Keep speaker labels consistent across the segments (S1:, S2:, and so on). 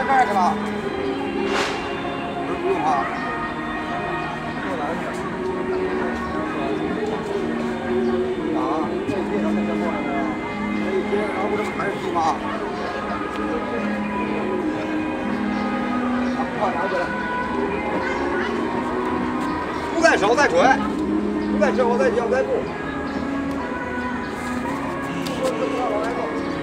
S1: 盖去了。不用怕。啊，这一天上那过来的，这一天然后不这么还是鸡吗？啊，快拿过来。不在手再锤，不在手再脚再步。往来走。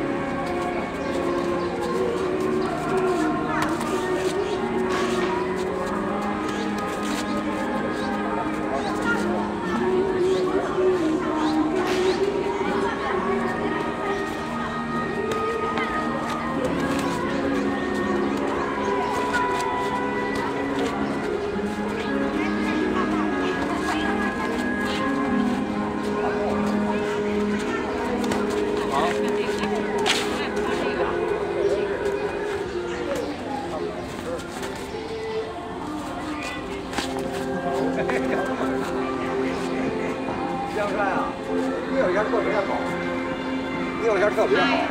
S1: 江山啊，你有一下特别好，你有一下特别好，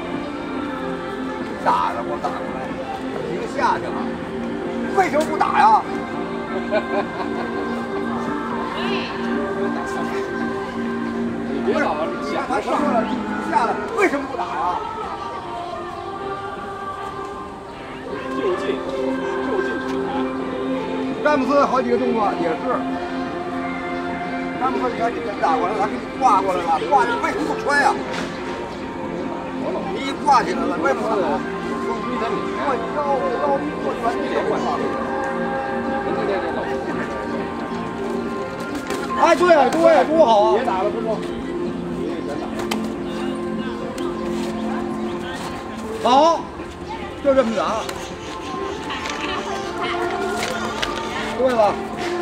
S1: 打的我打过来，一个下去了，为什么不打呀？
S2: 你别老往里下，
S1: 他上来了，下来，为什么不打呀？
S2: 就近取材。
S1: 詹姆斯好几个动作也是。 詹姆斯，你看你打过来了，他给你挂过来了，挂你为什么不穿呀？你一挂起来了，为什么不打？我腰我全体也换了。哎，对，多好啊！
S2: 别打了，不中。
S1: 好，就这么打，对了。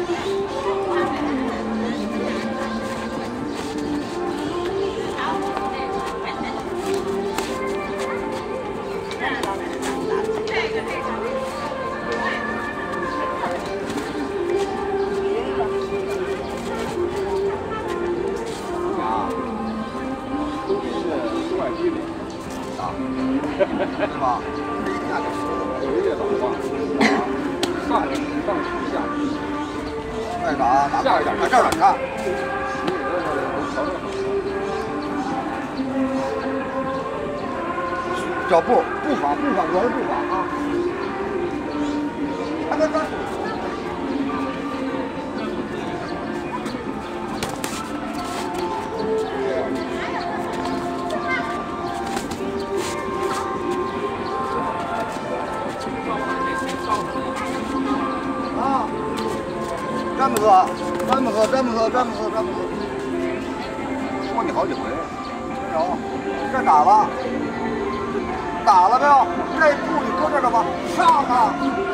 S1: 对吧？这一下就
S2: 有一个老话，上去下去，
S1: 再打下一点，这儿看。脚步法，主要是步法啊。看。詹姆斯，说你好几回，没有，这打了没有？这步你搁这儿了吗？上啊！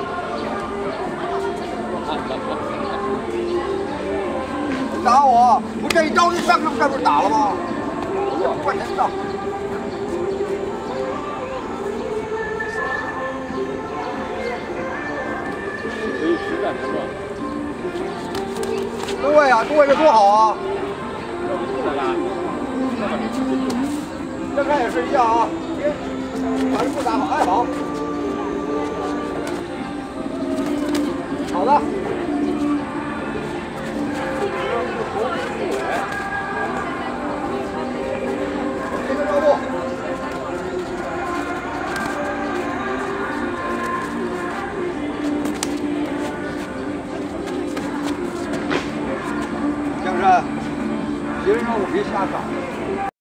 S1: 打我！不这一招你上这不是打了吗？快点上！
S2: 可以实战实战。
S1: 对呀，这多好啊！这看也是一样啊，别把这步打好，哎好，好的。